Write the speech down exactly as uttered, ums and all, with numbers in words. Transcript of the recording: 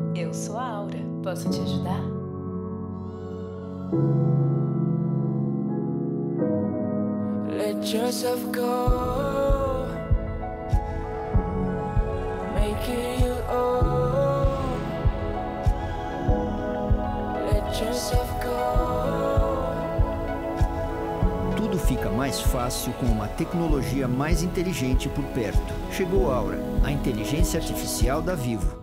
Eu sou a Aura. Posso te ajudar? Let yourself go, make it your own. Let yourself go. Tudo fica mais fácil com uma tecnologia mais inteligente por perto. Chegou a Aura, a inteligência artificial da Vivo.